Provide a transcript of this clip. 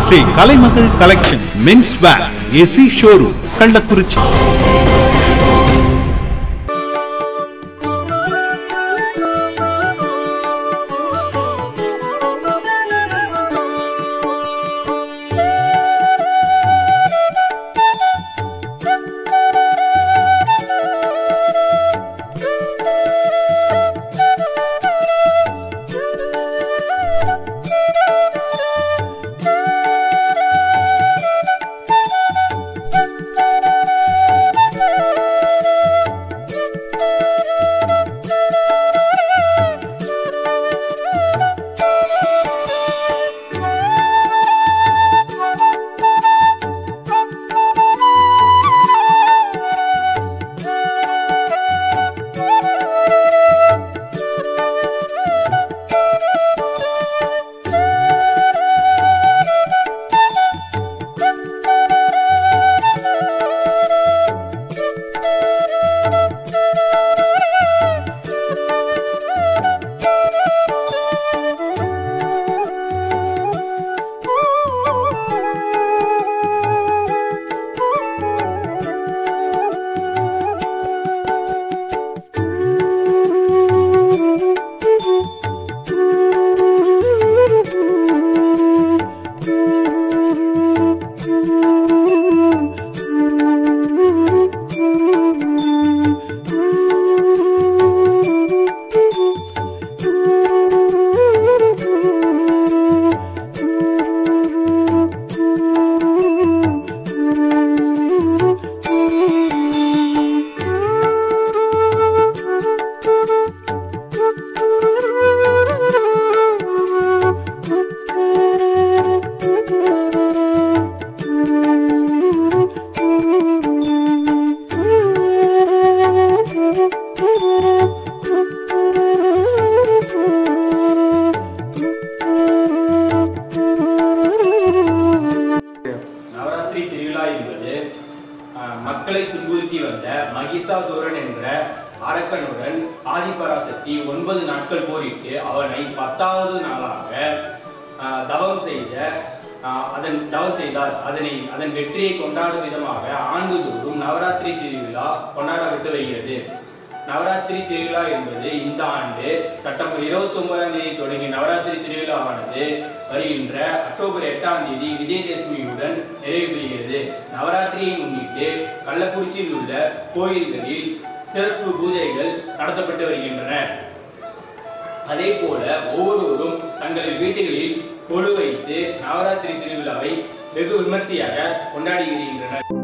Sri Kalaimagal collections men's wear AC showroom Kallakurichi. மக்களை துன்புறுத்தி வந்த மகிஷாசுரன் என்ற அரக்கனுடன் ஆதிபராசக்தி 9 நாட்கள் போரிட்டு அவனை 10வது நாளாக தவம் செய்தார். அதன் வெற்றியை கொண்டாடும் விதமாக ஆண்டுதோறும் நவராத்திரி திருவிழா கொண்டாடப்பட்டு வருகிறது. நவராத்திரி திருவிழா என்பது இந்த ஆண்டு செப்டம்பர் 29ஆம் தேதி தொடங்கிய நவராத்திரி திருவிழாவானது வருகின்ற அக்டோபர் 8ஆம் தேதி விஜயதசமியுடன் நிறைவு பெறுகிறது. நவராத்திரியை முன்னிட்டு கள்ளக்குறிச்சியில் உள்ள கோயில்களில் சிறப்பு பூஜைகள் நடத்தப்பட்டு வருகின்றன. அதே போல ஒவ்வொருவரும் தங்கள் வீடுகளில் கொலு வைத்து நவராத்திரி திருவிழாவை வெகு விமர்சையாக கொண்டாடி வருகின்றனர்.